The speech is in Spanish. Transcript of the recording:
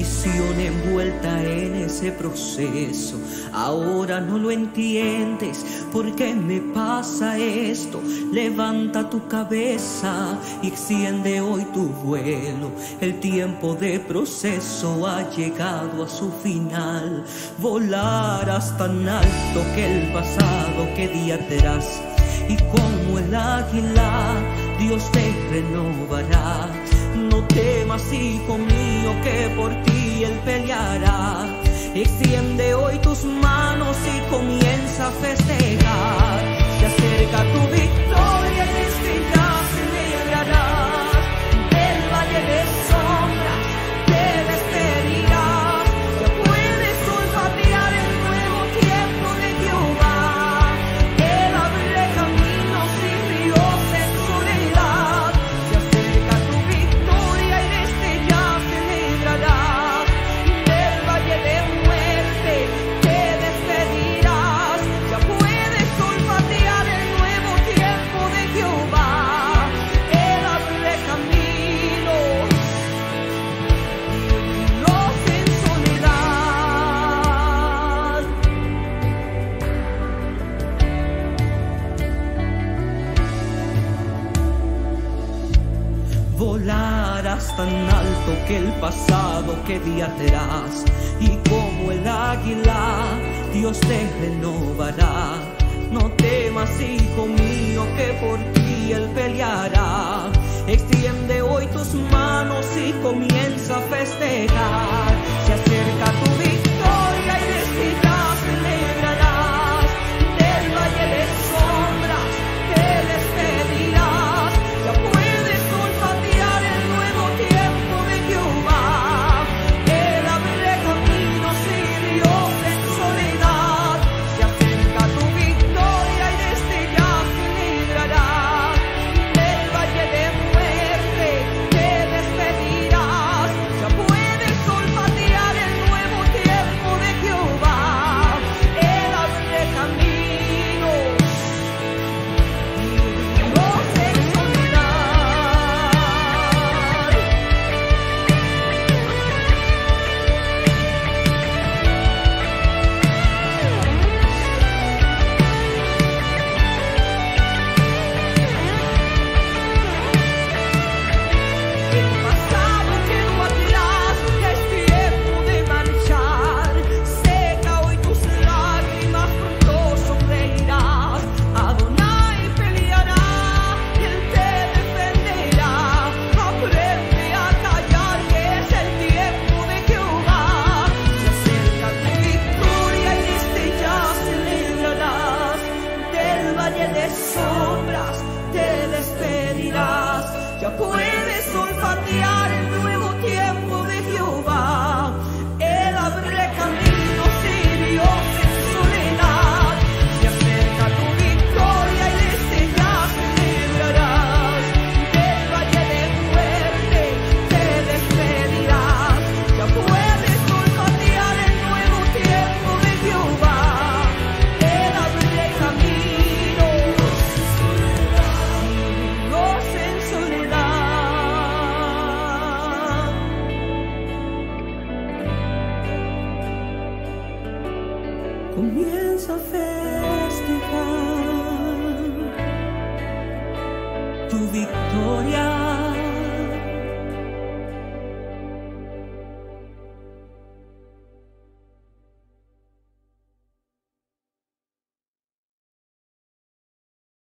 bendición envuelta en ese proceso. Ahora no lo entiendes, ¿por qué me pasa esto? Levanta tu cabeza y extiende hoy tu vuelo. El tiempo de proceso ha llegado a su final. Volarás tan alto que el pasado que día atrás, y como el águila Dios te renovará. No temas, hijo mío, que por ti Él peleará. Extiende hoy tus manos y comienza a festejar. Se acerca tu victoria y desde ya celebrarás. Del valle de sombra te despedirás. Ya puedes olfatear el nuevo tiempo de Jehová. Él abre caminos y ríos en soledad. Se acerca tu victoria y desde ya celebrarás. Del valle de muerte te despedirás. Ya puedes olfatear el nuevo tiempo de Jehová. Él abre caminos y ríos en soledad. Volarás tan alto que el pasado que día atrás, y como el águila Dios te renovará. No temas, hijo mío, que por ti Él peleará. Extiende hoy tus manos y comienza a festejar. Se acerca tu victoria y desde ya celebrarás. Del valle de sombras te despedirás. Ya puedes olfatear el nuevo tiempo de Jehová. Él abre caminos y ríos en soledad. Se acerca tu victoria y desde ya celebrarás. Del valle de muerte te despedirás. Ya puedes olfatear el nuevo tiempo de Jehová. Él abre caminos y ríos en soledad. El pasado quedó atrás, ya es tiempo de marchar. Seca hoy tus lágrimas, pronto sonreirás. Adonai peleará, Él te defenderá. Aprende a callar, que es el tiempo de Jehová. Se acerca tu victoria y desde ya celebrarás. Del valle de sombras te despedirás. Ya puedes olfatear el nuevo tiempo de Jehová. Él abre caminos y ríos en soledad. Se acerca tu victoria y desde ya celebrarás. Del valle de muerte te despedirás. Ya puedes olfatear el nuevo tiempo de Jehová. Él abre caminos y ríos en soledad. Comienza a festejar tu victoria.